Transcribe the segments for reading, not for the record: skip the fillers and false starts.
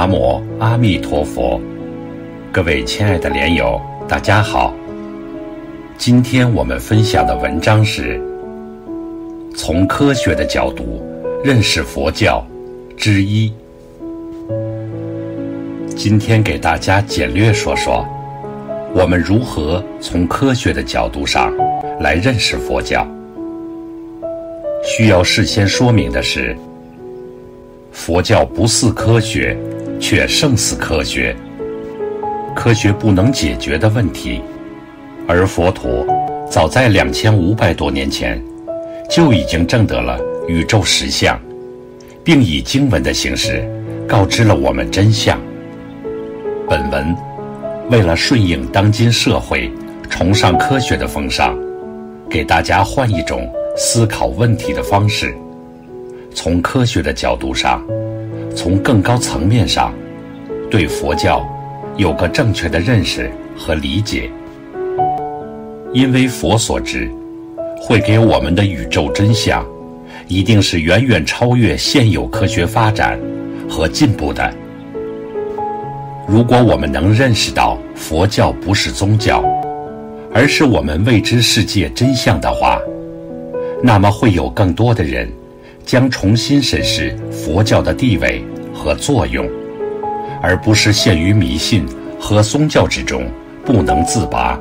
南无阿弥陀佛。各位亲爱的莲友，大家好。今天我们分享的文章是从科学的角度认识佛教之一。今天给大家简略说说我们如何从科学的角度上来认识佛教。需要事先说明的是，佛教不似科学，却胜似科学。科学不能解决的问题，而佛陀早在2500多年前就已经证得了宇宙实相，并以经文的形式告知了我们真相。本文为了顺应当今社会崇尚科学的风尚，给大家换一种思考问题的方式，从科学的角度上，从更高层面上，对佛教有个正确的认识和理解。因为佛所知会给我们的宇宙真相，一定是远远超越现有科学发展和进步的。如果我们能认识到佛教不是宗教，而是我们未知世界真相的话，那么会有更多的人将重新审视佛教的地位和作用，而不是陷于迷信和宗教之中不能自拔。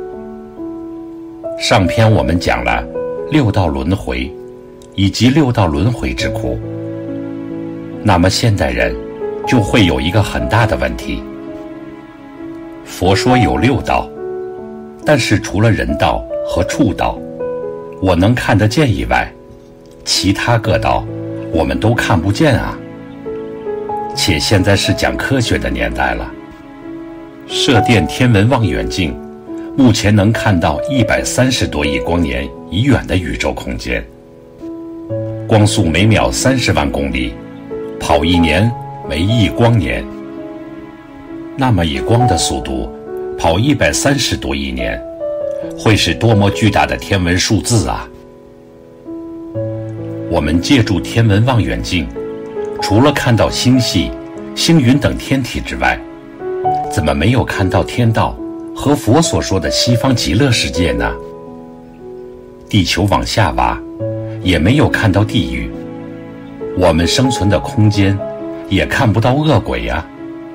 上篇我们讲了六道轮回以及六道轮回之苦，那么现代人就会有一个很大的问题。佛说有六道，但是除了人道和畜道我能看得见以外，其他各道我们都看不见啊。且现在是讲科学的年代了，射电天文望远镜目前能看到130多亿光年以远的宇宙空间，光速每秒30万公里，跑1年为1亿光年。那么以光的速度跑130多亿年，会是多么巨大的天文数字啊！我们借助天文望远镜，除了看到星系、星云等天体之外，怎么没有看到天道和佛所说的西方极乐世界呢？地球往下挖，也没有看到地狱。我们生存的空间，也看不到恶鬼呀。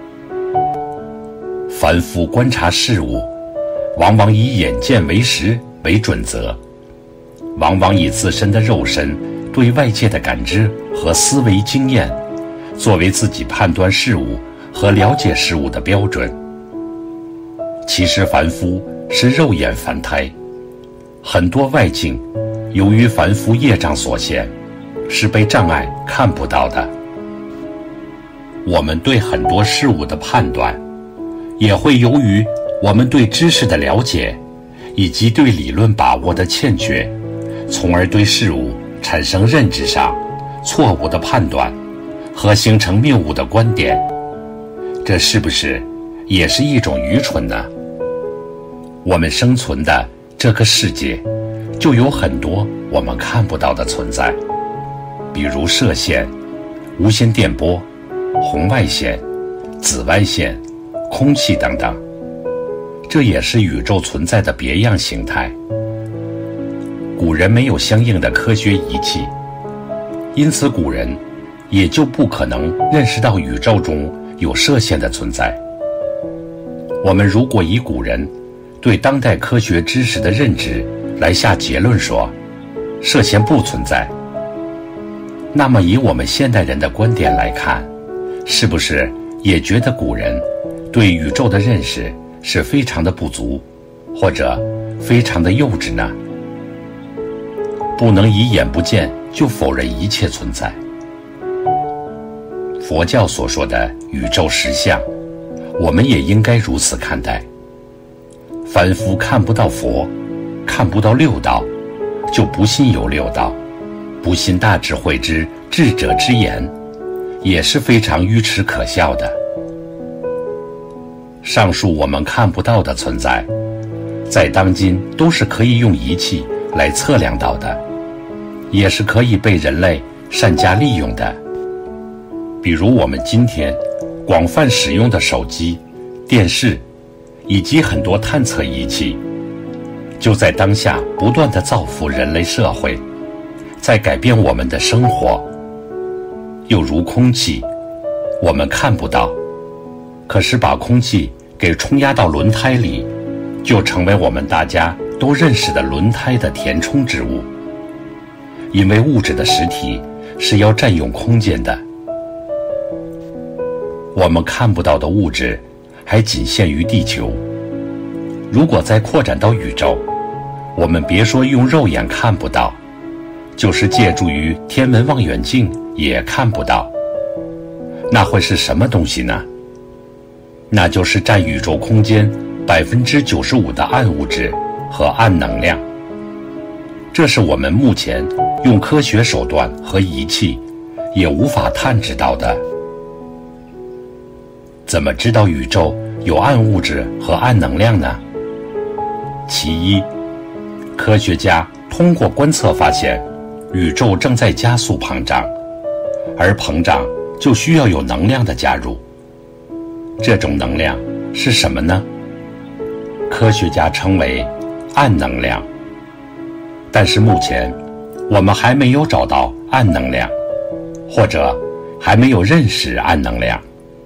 凡夫观察事物，往往以眼见为实为准则，往往以自身的肉身对外界的感知和思维经验，作为自己判断事物和了解事物的标准。其实凡夫是肉眼凡胎，很多外境由于凡夫业障所限，是被障碍看不到的。我们对很多事物的判断，也会由于我们对知识的了解以及对理论把握的欠缺，从而对事物产生认知上错误的判断和形成谬误的观点。这是不是也是一种愚蠢呢？我们生存的这个世界就有很多我们看不到的存在，比如射线、无线电波、红外线、紫外线、空气等等，这也是宇宙存在的别样形态。古人没有相应的科学仪器，因此古人也就不可能认识到宇宙中有射线的存在。我们如果以古人对当代科学知识的认知来下结论说射线不存在，那么以我们现代人的观点来看，是不是也觉得古人对宇宙的认识是非常的不足，或者非常的幼稚呢？不能以眼不见就否认一切存在。佛教所说的宇宙实相，我们也应该如此看待。凡夫看不到佛，看不到六道，就不信有六道，不信大智慧之智者之言，也是非常愚痴可笑的。上述我们看不到的存在，在当今都是可以用仪器来测量到的，也是可以被人类善加利用的。比如我们今天广泛使用的手机、电视以及很多探测仪器，就在当下不断地造福人类社会，在改变我们的生活。又如空气，我们看不到，可是把空气给冲压到轮胎里，就成为我们大家都认识的轮胎的填充之物。因为物质的实体是要占用空间的，我们看不到的物质还仅限于地球，如果再扩展到宇宙，我们别说用肉眼看不到，就是借助于天文望远镜也看不到。那会是什么东西呢？那就是占宇宙空间95%的暗物质和暗能量。这是我们目前用科学手段和仪器也无法探知到的。怎么知道宇宙有暗物质和暗能量呢？其一，科学家通过观测发现，宇宙正在加速膨胀，而膨胀就需要有能量的加入。这种能量是什么呢？科学家称为暗能量。但是目前我们还没有找到暗能量，或者还没有认识暗能量。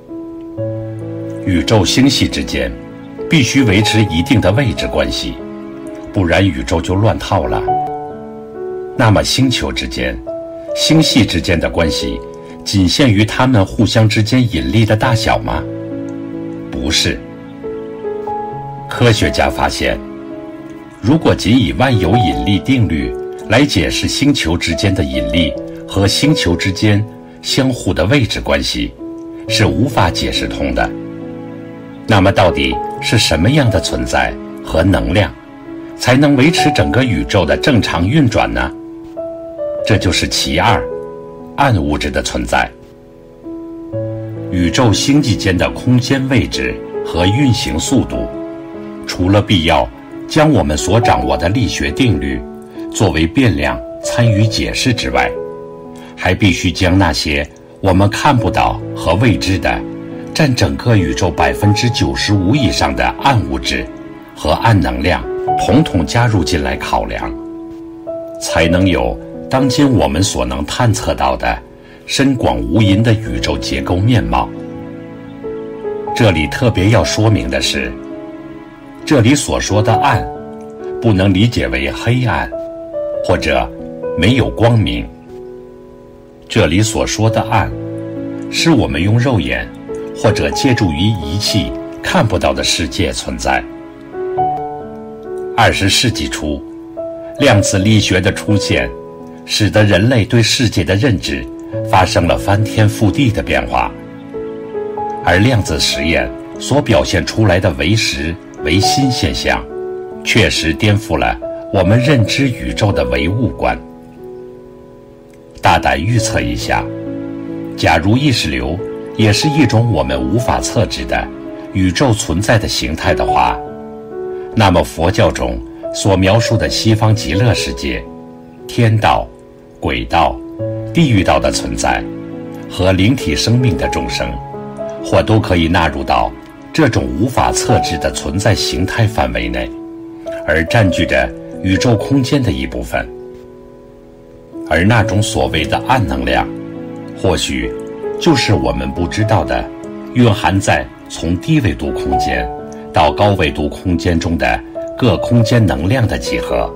宇宙星系之间必须维持一定的位置关系，不然宇宙就乱套了。那么星球之间、星系之间的关系仅限于它们互相之间引力的大小吗？不是。科学家发现，如果仅以万有引力定律来解释星球之间的引力和星球之间相互的位置关系，是无法解释通的。那么到底是什么样的存在和能量才能维持整个宇宙的正常运转呢？这就是其二，暗物质的存在。宇宙星际间的空间位置和运行速度，除了必要将我们所掌握的力学定律作为变量参与解释之外，还必须将那些我们看不到和未知的占整个宇宙95%以上的暗物质和暗能量统统加入进来考量，才能有当今我们所能探测到的深广无垠的宇宙结构面貌。这里特别要说明的是，这里所说的暗不能理解为黑暗或者没有光明。这里所说的暗是我们用肉眼或者借助于仪器看不到的世界存在。20世纪初，量子力学的出现使得人类对世界的认知发生了翻天覆地的变化，而量子实验所表现出来的唯实唯心现象确实颠覆了我们认知宇宙的唯物观。大胆预测一下，假如意识流也是一种我们无法测知的宇宙存在的形态的话，那么佛教中所描述的西方极乐世界、天道、鬼道、地狱道的存在和灵体生命的众生，或都可以纳入到这种无法测知的存在形态范围内，而占据着宇宙空间的一部分。而那种所谓的暗能量，或许就是我们不知道的蕴含在从低维度空间到高维度空间中的各空间能量的集合。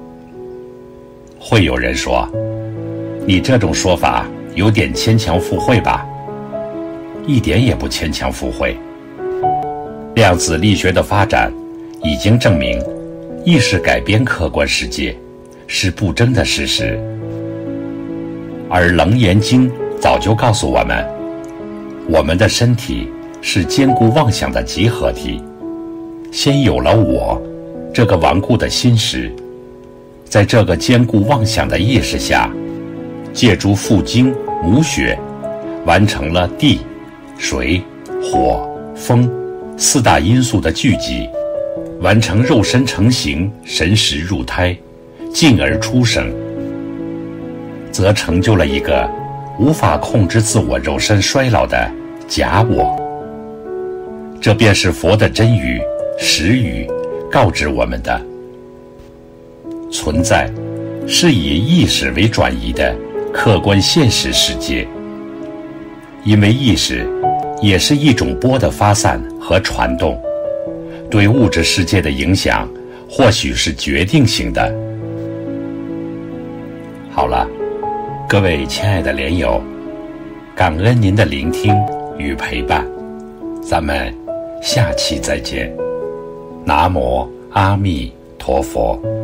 会有人说，你这种说法有点牵强附会吧？一点也不牵强附会。量子力学的发展已经证明，意识改变客观世界是不争的事实。而《楞严经》早就告诉我们，我们的身体是坚固妄想的集合体，先有了我这个顽固的心识，在这个坚固妄想的意识下，借助父精母血，完成了地、水、火、风4大因素的聚集，完成肉身成形、神识入胎，进而出生，则成就了一个无法控制自我肉身衰老的假我。这便是佛的真语、实语告知我们的。存在是以意识为转移的客观现实世界，因为意识也是一种波的发散和传动，对物质世界的影响或许是决定性的。好了，各位亲爱的莲友，感恩您的聆听与陪伴，咱们下期再见。南无阿弥陀佛。